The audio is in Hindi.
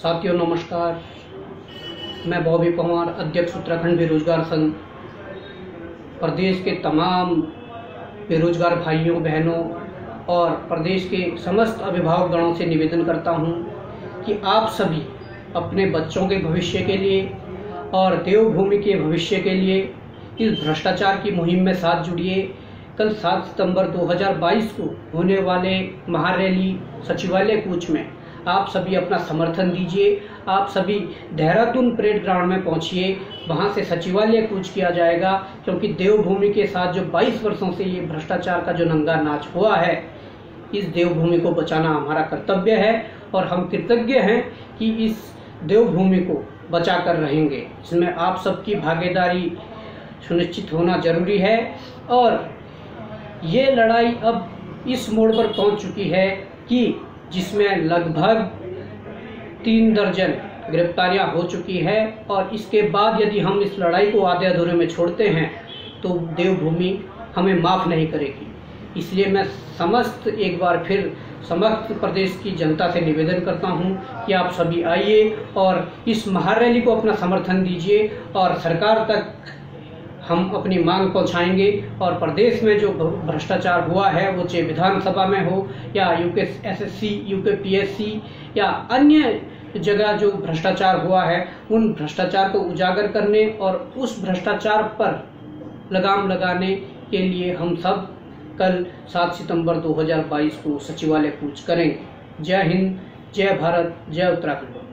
साथियों नमस्कार। मैं बॉबी पंवार, अध्यक्ष उत्तराखंड बेरोजगार संघ, प्रदेश के तमाम बेरोजगार भाइयों बहनों और प्रदेश के समस्त अभिभावकगणों से निवेदन करता हूं कि आप सभी अपने बच्चों के भविष्य के लिए और देवभूमि के भविष्य के लिए इस भ्रष्टाचार की मुहिम में साथ जुड़िए। कल 7 सितंबर 2022 को होने वाले महारैली सचिवालय कूच में आप सभी अपना समर्थन दीजिए। आप सभी देहरादून परेड ग्राउंड में पहुंचिए, वहां से सचिवालय कूच किया जाएगा, क्योंकि देवभूमि के साथ जो 22 वर्षों से ये भ्रष्टाचार का जो नंगा नाच हुआ है, इस देवभूमि को बचाना हमारा कर्तव्य है और हम कृतज्ञ हैं कि इस देवभूमि को बचा कर रहेंगे। इसमें आप सबकी भागीदारी सुनिश्चित होना जरूरी है और ये लड़ाई अब इस मोड़ पर पहुंच चुकी है कि जिसमें लगभग 3 दर्जन गिरफ्तारियां हो चुकी है और इसके बाद यदि हम इस लड़ाई को आधे अधूरे में छोड़ते हैं तो देवभूमि हमें माफ़ नहीं करेगी। इसलिए मैं एक बार फिर समस्त प्रदेश की जनता से निवेदन करता हूं कि आप सभी आइए और इस महारैली को अपना समर्थन दीजिए और सरकार तक हम अपनी मांग पहुंचाएंगे। और प्रदेश में जो भ्रष्टाचार हुआ है, वो चाहे विधानसभा में हो या यूके एसएससी, यूके पीएससी या अन्य जगह जो भ्रष्टाचार हुआ है, उन भ्रष्टाचार को उजागर करने और उस भ्रष्टाचार पर लगाम लगाने के लिए हम सब कल 7 सितंबर 2022 को सचिवालय कूच करेंगे। जय हिंद, जय भारत, जय उत्तराखंड।